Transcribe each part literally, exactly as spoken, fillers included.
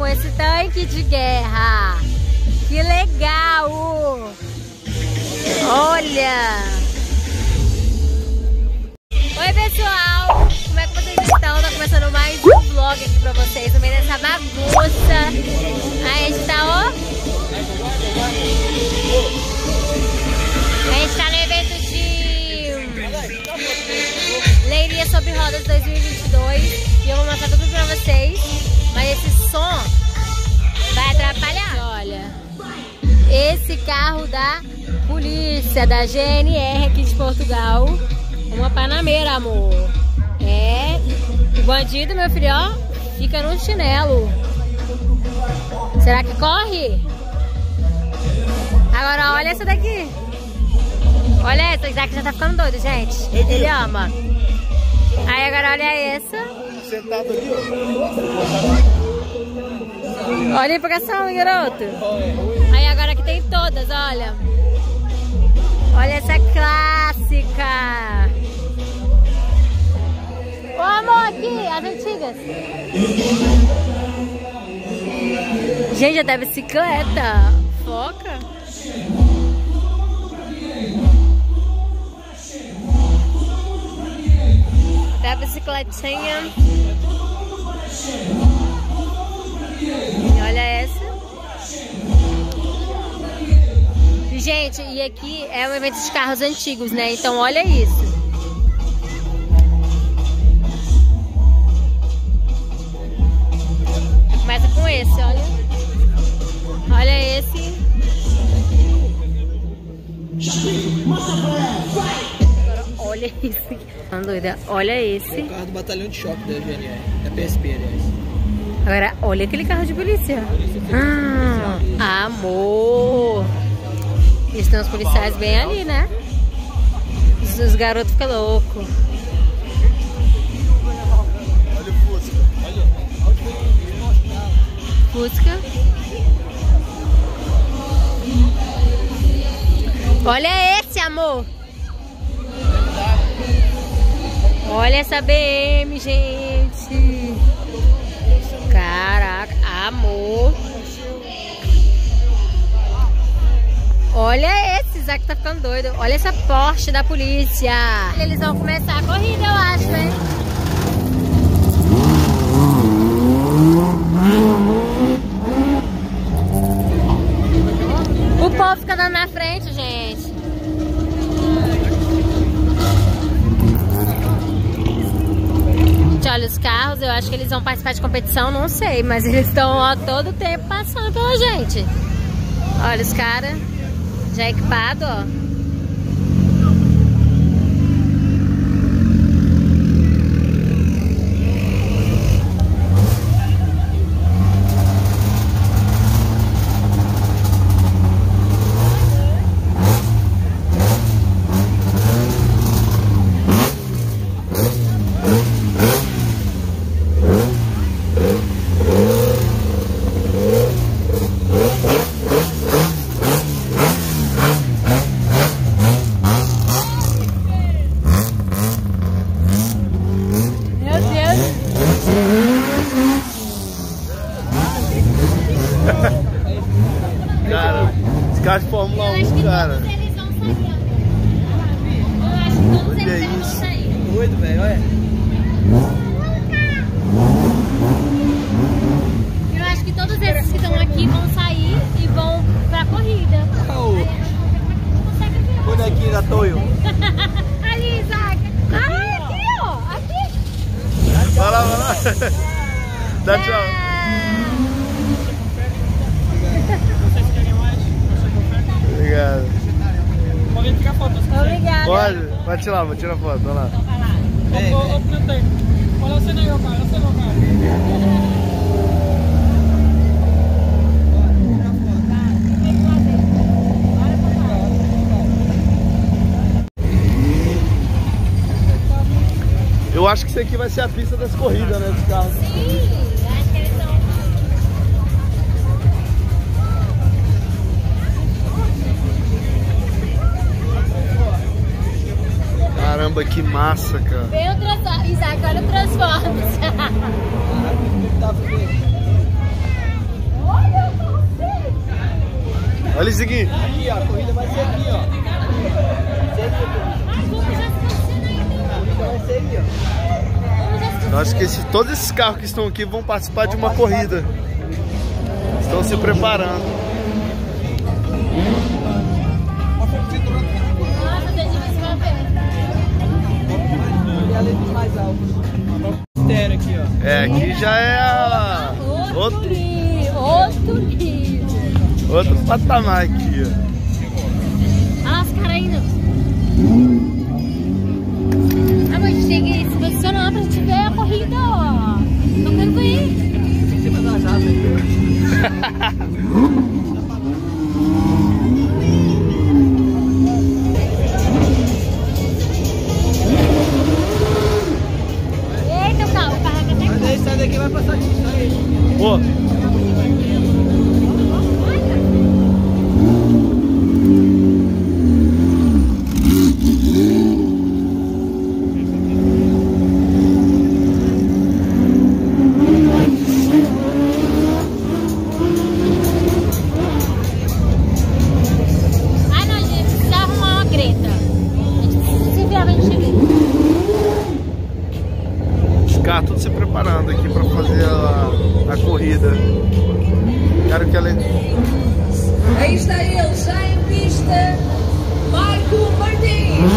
com esse tanque de guerra. Que legal! Olha! Oi, pessoal! Como é que vocês estão? Tá começando mais um vlog aqui pra vocês, no meio dessa bagunça. Aí a gente tá, ó. A gente tá no evento de Leiria sobre Rodas dois mil e vinte e dois. E eu vou mostrar tudo pra vocês. Mas esse som vai atrapalhar. Olha, esse carro da polícia, da G N R aqui de Portugal. Uma panameira, amor. É, o bandido, meu filho, ó, fica no chinelo. Será que corre? Agora olha essa daqui. Olha essa, Isaac já tá ficando doido, gente. Ele ama. Aí agora olha essa. Sentado ali, ó. Olha a empolgação, garoto. Aí agora que tem todas, olha. Olha essa clássica. Ô amor, aqui, as antigas. Gente, até bicicleta. Foca. Até a bicicletinha. Olha essa. Gente, e aqui é um evento de carros antigos, né? Então olha isso. Começa com esse, olha. Olha esse. Agora olha isso aqui. Tá doida? Olha esse. É o carro do batalhão de choque da G N R. Da P S P, aliás. Agora olha aquele carro de polícia. Ah, amor. Eles têm os policiais bem ali, né? Os, os garotos ficam loucos. Olha o Fusca. Olha. Fusca. Olha esse, amor. Olha essa B M, gente. Caraca, amor. Olha esse, Isaac tá ficando doido. Olha essa Porsche da polícia. Eles vão começar a corrida, eu acho, né? O povo fica dando na frente, gente. Gente, olha os carros, eu acho que eles vão participar de competição, não sei. Mas eles estão ó, todo o tempo passando pela gente. Olha os caras. Já equipado, ó. Cara, esse carro de Fórmula um, cara. Todos eles vão sair. Eu acho que todos Olha eles isso. vão sair. Doido, velho, olha. Eu acho que todos esses que estão aqui vão sair e vão pra corrida. Olha aqui da Toyo. Ali, Isaac. Ah, aqui, ó. Aqui. Vai lá, vai lá. Dá tchau. Obrigado. Pode tirar foto. Obrigada. Pode? Pode tirar, vou tirar foto, vai lá. Então vai lá. Ô, ô, ô, olha você aí, cara. Olha você aí, cara. Eu acho que isso aqui vai ser a pista das corridas, né, dos carros. Sim, acho que eles estão... Caramba, que massa, cara. Vem o Transformers, Isaac, olha o Transformers. Olha isso aqui. Aqui, ó, a corrida vai ser aqui, ó. A corrida vai ser aí, ó. Eu acho que esse, todos esses carros que estão aqui vão participar de uma corrida. Estão se preparando. Nossa, gente, vai se manter. E a letra mais alta. Mistério aqui, ó. É, aqui já é a... outro, nível, outro nível. outro patamar aqui, ó. Olha lá os caras indo. Ah, mas a gente tem que se posicionar pra gente ver a corrida, ó. Tô querendo ver. Tem que ser mais ajado aí. Eita, o carro, o carro aqui até. Mas aí sai daqui vai passar disso aí. Pô. Ah, não, gente, precisa arrumar uma greta. A gente precisa se virar pra gente ver. Os carros todos se preparando aqui para fazer a, a corrida. Quero que ela... Aí está ele, já em pista, Marco Martins.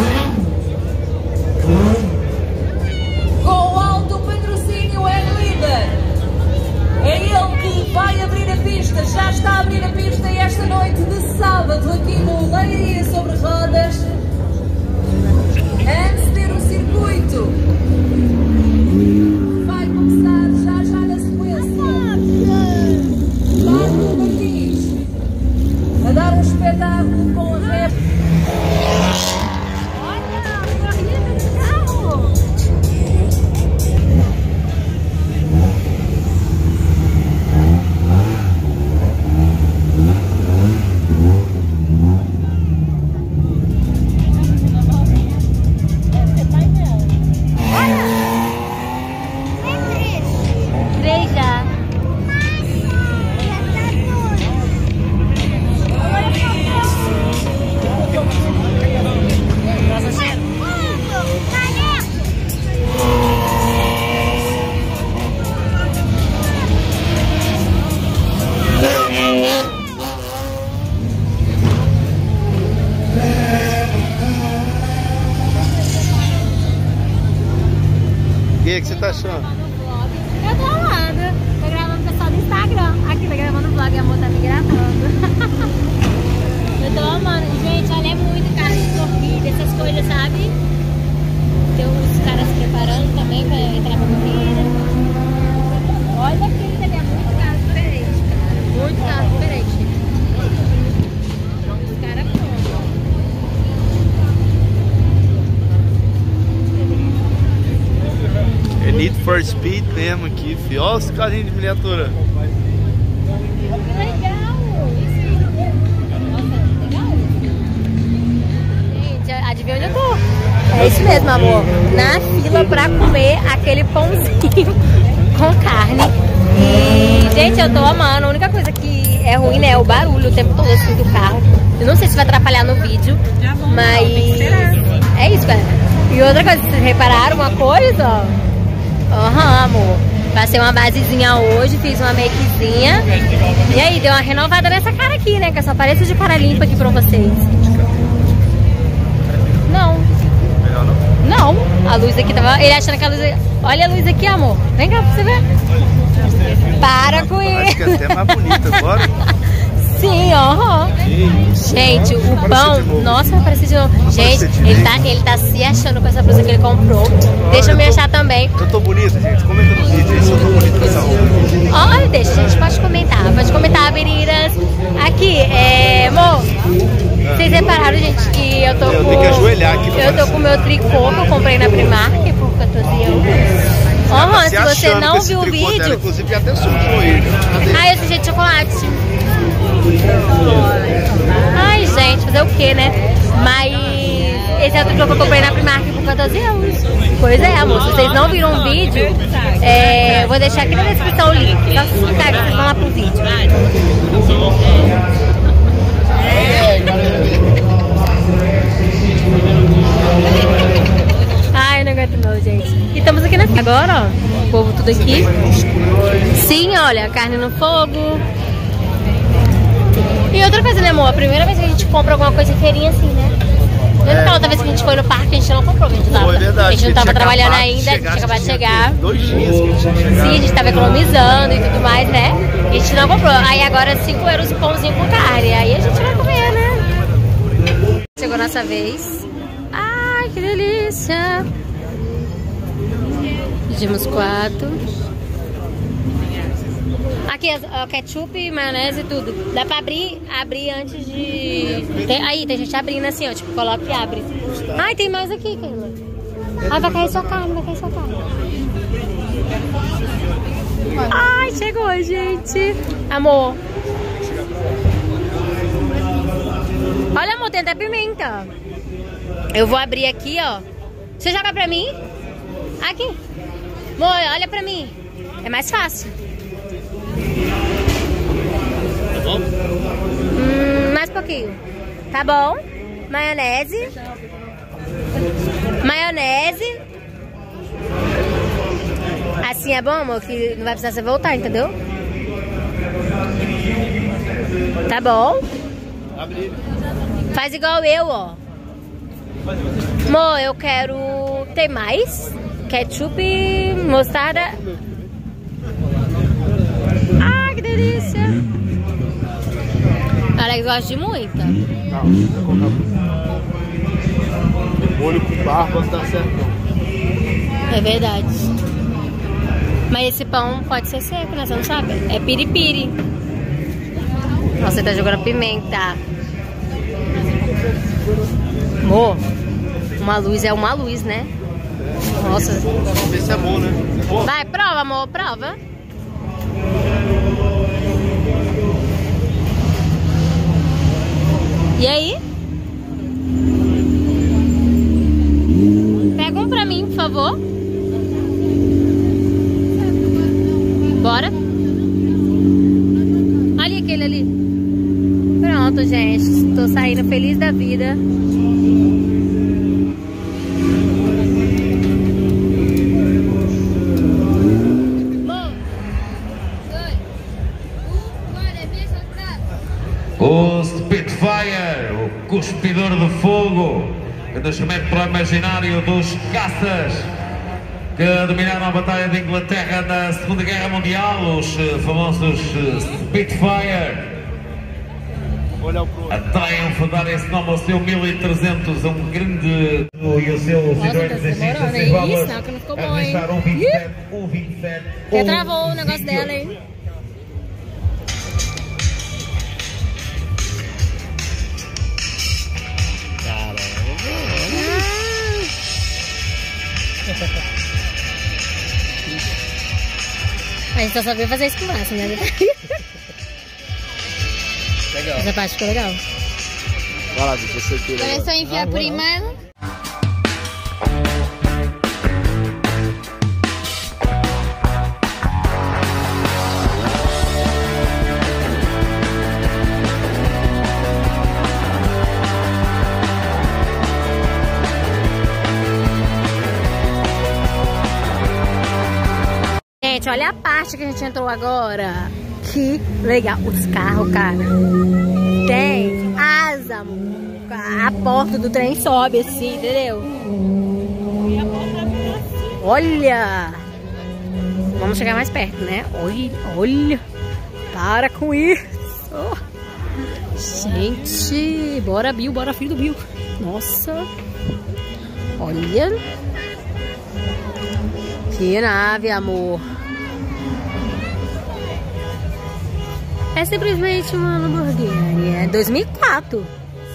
Com alto patrocínio é líder. É ele que vai abrir a pista, já está a abrir a pista esta noite de sábado aqui no Leiria sobre Rodas. Antes de ter o circuito, vai começar já já na sequência. Marco Martins a dar um espetáculo com a rap. Olha, a corrida do carro. Três já. E aí, o que você tá achando? Eu tô amando. Tô gravando o pessoal do Instagram. Aqui, tá gravando o vlog, a amor tá me gravando. Eu tô amando. Gente, olha, é muito carro de corrida, essas coisas, sabe? Tem os caras se preparando também pra entrar pra corrida. Olha aquele ali, é muito carro diferente, cara. Muito carro diferente. Os caras pronto. É Need for Speed mesmo aqui, filho. Olha os carrinhos de miniatura. Que legal! Nossa, legal! Gente, adivinha onde eu tô? É isso mesmo, amor. Na fila pra comer aquele pãozinho com carne. E, gente, eu tô amando. A única coisa que é ruim, né, é o barulho o tempo todo assim do carro. Eu não sei se vai atrapalhar no vídeo, mas é isso, cara. E outra coisa, vocês repararam uma coisa, ó? Aham, amor. Passei uma basezinha hoje, fiz uma makezinha. E aí, deu uma renovada nessa cara aqui, né? Que eu só pareço de cara limpa aqui pra vocês. Não. Não. A luz aqui tava... Ele achando que a luz... Olha a luz aqui, amor. Vem cá pra você ver. Para com isso. Acho que é até mais bonita agora. Sim, aham. Gente, o pão... Nossa, vai parecer de novo. Gente, ele tá, ele tá se achando com essa blusa que ele comprou. Deixa eu me achar também. Eu tô bonita, gente. Comenta no vídeo aí se eu tô bonita com essa roupa. Olha, deixa, gente, pode comentar. Pode comentar, meninas. Aqui, é... Amor, vocês repararam, gente, que eu tô com... Eu tenho que ajoelhar aqui pra Eu tô com o meu tricô que eu comprei na Primark por quatorze euros. Aham, se você não viu o vídeo... Dela, inclusive, já até sujou ele. Ai, esse jeito de chocolate. Ai, gente, fazer o que, né? Mas esse é outro jogo que eu comprei na Primark por quatorze euros. Pois é, amor. Se vocês não viram o vídeo, é, eu vou deixar aqui na descrição o link. Só se clicar que vocês vão lá pro vídeo. Ai, eu não aguento não, gente. E estamos aqui na... Agora, ó, o povo tudo aqui. Sim, olha, carne no fogo. E outra coisa, né, amor? A primeira vez que a gente compra alguma coisa em feirinha assim, né? Lembra aquela outra vez que a gente foi no parque, a gente não comprou, a gente tava, Foi verdade, a gente não tava trabalhando acabado ainda, a gente tinha acabado de chegar. Dois dias que a gente tinha chegado. Sim, a gente tava economizando e tudo mais, né? A gente não comprou. Aí agora cinco euros o pãozinho com carne. Aí a gente vai comer, né? Chegou a nossa vez. Ai, que delícia! Pedimos quatro. Aqui, ó, ketchup, maionese e tudo. Dá pra abrir, abrir antes de... Tem, aí, tem gente abrindo assim, ó. Tipo, coloca e abre. Ai, tem mais aqui, Keila. Ai, vai cair sua carne, vai cair sua carne. Ai, chegou, gente. Amor. Olha, amor, tem até pimenta. Eu vou abrir aqui, ó. Você joga pra mim? Aqui. Amor, olha pra mim. É mais fácil. Hum, mais pouquinho. Tá bom? Maionese. Maionese. Assim é bom, amor? Que não vai precisar você voltar, entendeu? Tá bom? Faz igual eu, ó. Amor, eu quero... Tem mais? Ketchup, mostarda. Ah, que delícia. Alex gosta de muita. Não, molho com barba não dá certo não. É verdade. Mas esse pão pode ser seco, né? Você não sabe? É piripiri. Nossa, você tá jogando pimenta. Amor, uma luz é uma luz, né? Nossa. Vamos ver se é bom, né? É bom? Vai, prova, amor, prova. E aí? Pega um pra mim, por favor. Bora. Ali, aquele ali. Pronto, gente. Tô saindo feliz da vida. O Spitfire, o cuspidor de fogo, que nos remete para o imaginário dos caças que dominaram a Batalha de Inglaterra na Segunda Guerra Mundial, os famosos Spitfire. A triunfo dar esse nome ao seu mil e trezentos, um grande... E o seu Citroën demorando, hein? Isso, não, que não ficou bom, hein? um vinte e sete, um vinte e sete, Até travou o negócio dela, hein? A gente só sabia fazer isso com massa, né? Legal. Essa parte ficou legal. Vai lá, deixa você aqui. Agora é só enfiar por cima. Gente, olha a parte que a gente entrou agora. Que legal. Os carros, cara. Tem asa, amor. A porta do trem sobe assim, entendeu? Olha. Vamos chegar mais perto, né? Olha, olha. Para com isso. Gente, bora, Bill. Bora, filho do Bill. Nossa. Olha. Que nave, amor. É simplesmente uma Lamborghini. É dois mil e quatro.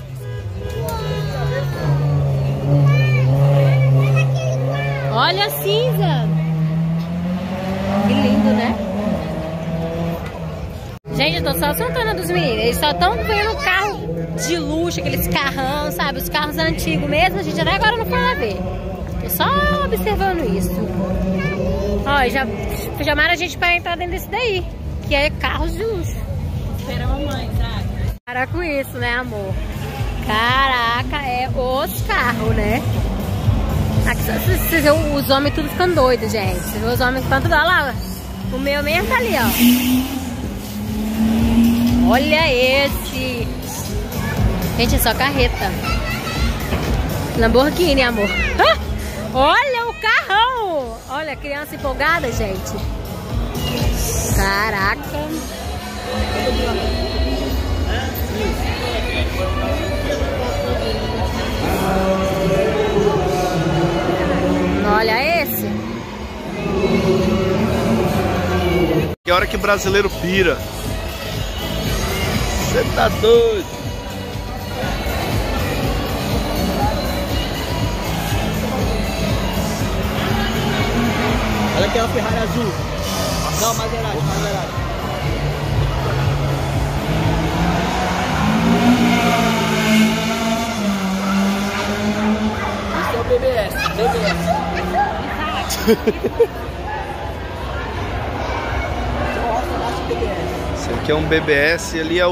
Olha a cinza. Que lindo, né? Gente, eu tô só soltando dos meninos. Eles só estão vendo carro de luxo, aqueles carrão, sabe? Os carros antigos mesmo. A gente até agora não foi lá ver. Tô só observando isso. Ó, já chamaram a gente pra entrar dentro desse daí, que é carros de luxo. Espera a mamãe, sabe? Para com isso, né, amor? Caraca, é os carros, né? Aqui, vocês vê os homens tudo ficando doidos, gente. Vocês vê os homens ficando tudo... Olha lá, o meu mesmo tá ali, ó. Olha esse. Gente, é só carreta. Lamborghini, amor. Ah, olha o carrão. Olha a criança empolgada, gente. Caraca. Olha esse. Que hora que brasileiro pira. Você tá doido? Olha aqui, é uma Ferrari azul. Não, Maserati, Maserati. Esse é o B B S, B B S. Esse aqui é um B B S e ali é o...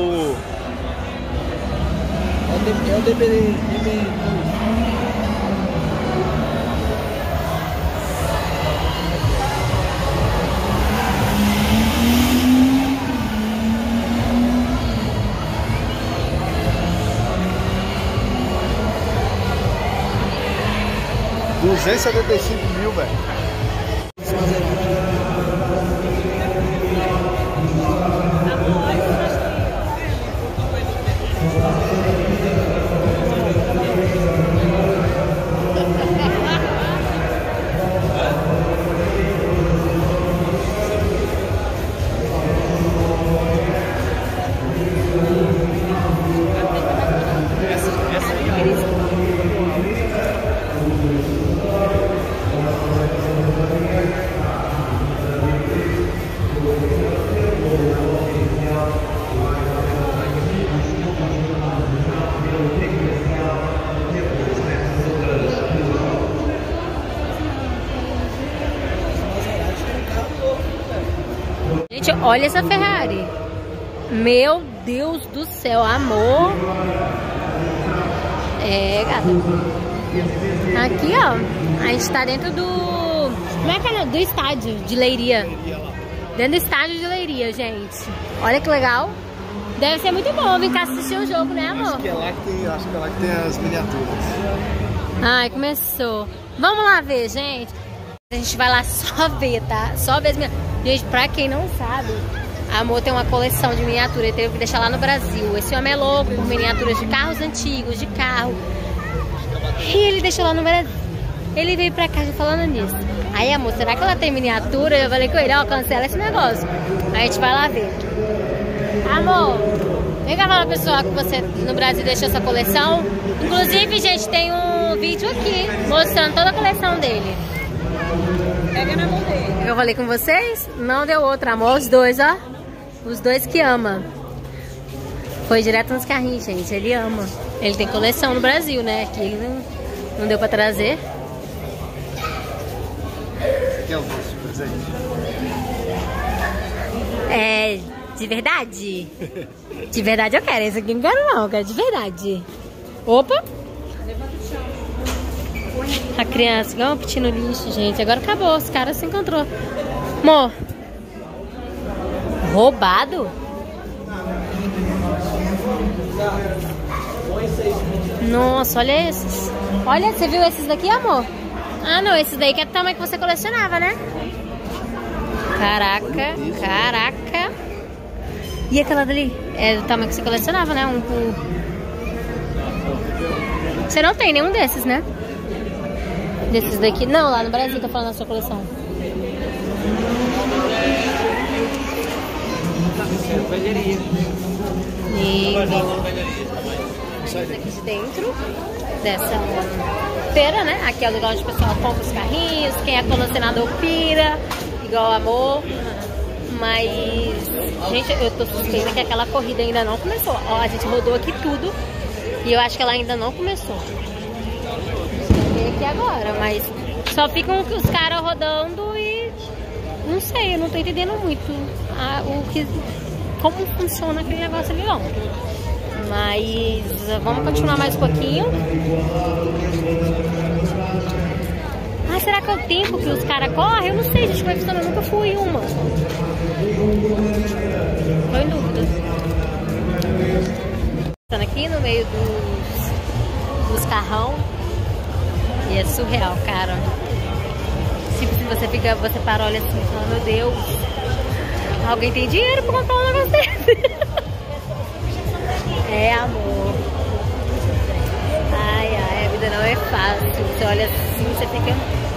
É o D B D. duzentos e setenta e cinco mil, velho. Gente, olha essa Ferrari. Meu Deus do céu, amor. É, gata. Aqui, ó, a gente tá dentro do... Como é que é? Do estádio de Leiria. Dentro do estádio de Leiria, gente. Olha que legal. Deve ser muito bom vir cá assistir o jogo, né, amor? Acho que é lá que tem, acho que é lá que tem as miniaturas. Ai, começou. Vamos lá ver, gente. A gente vai lá só ver, tá? Só ver as miniaturas. Gente, pra quem não sabe, a Amor tem uma coleção de miniaturas. Ele teve que deixar lá no Brasil. Esse homem é louco por miniaturas de carros antigos, de carro. E ele deixou lá no Brasil. Ele veio pra cá já falando nisso. Aí, amor, será que ela tem miniatura? Eu falei com ele, ó, cancela esse negócio. Aí a gente vai lá ver. Amor, vem cá falar pro pessoal que você no Brasil deixou essa coleção. Inclusive, gente, tem um vídeo aqui mostrando toda a coleção dele. Pega na mão dele. Eu falei com vocês? Não deu outra, amor. Os dois, ó. Os dois que ama. Foi direto nos carrinhos, gente. Ele ama. Ele tem coleção no Brasil, né? Aqui ele não, não deu pra trazer. Que é o nosso presente. É, de verdade? De verdade eu quero. Esse aqui não quero não, eu quero de verdade. Opa! A criança, igual um piti no lixo, gente. Agora acabou, os caras se encontrou. Amor. Roubado? Nossa, olha esses. Olha, você viu esses daqui, amor? Ah, não, esses daí que é do tamanho que você colecionava, né? Caraca, caraca. E aquela dali? É do tamanho que você colecionava, né? Um por... Você não tem nenhum desses, né? Desses daqui? Não, lá no Brasil, tô falando da sua coleção. E... aqui de dentro dessa feira, né? Aqui é o lugar onde o pessoal compra os carrinhos. Quem é colecionador pira, igual Amor. Mas, gente, eu tô suspeita que aquela corrida ainda não começou. Ó, a gente rodou aqui tudo e eu acho que ela ainda não começou. Vou ver aqui agora, mas só ficam os caras rodando e não sei, eu não tô entendendo muito a, o que, como funciona aquele negócio ali não. Mas vamos continuar mais um pouquinho. Ah, será que é o tempo que os caras correm? Eu não sei, gente, como é que funciona, eu nunca fui em uma. Tô em dúvida. Estando aqui no meio dos, dos carrão. E é surreal, cara. Tipo, se você fica, você para, olha assim, fala, meu Deus, alguém tem dinheiro pra comprar um negócio desse? É, amor. Ai, ai, a vida não é fácil. Você olha assim, você fica...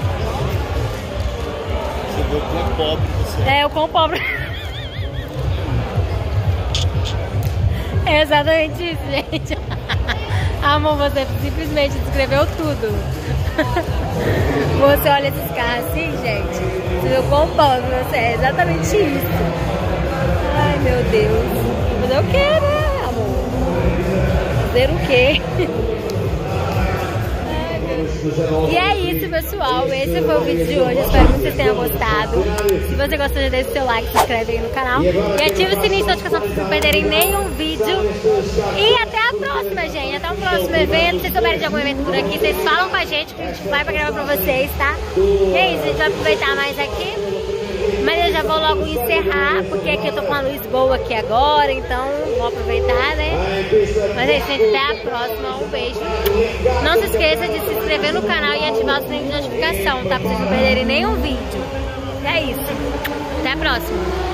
Você vê o quão pobre você é. É, o quão pobre. É exatamente isso, gente. Amor, você simplesmente descreveu tudo. Você olha esses carros assim, gente, você vê o quão pobre você é. Exatamente isso. Ai, meu Deus. Fazer o quê, né, amor? Fazer o quê? E é isso, pessoal. Esse foi o vídeo de hoje. Espero que vocês tenham gostado. Se você gostou, já deixa o seu like, se inscreve aí no canal e ativa o sininho de notificação para não perderem nenhum vídeo. E até a próxima, gente. Até o próximo evento. Se vocês souberem de algum evento por aqui, vocês falam com a gente que a gente vai pra gravar pra vocês, tá? E é isso, a gente vai aproveitar mais aqui. Mas eu já vou logo encerrar, porque aqui eu tô com a luz boa aqui agora, então vou aproveitar, né? Mas é isso, gente, até a próxima, um beijo. Não se esqueça de se inscrever no canal e ativar o sininho de notificação, tá? Pra vocês não perderem nenhum vídeo. É isso, até a próxima.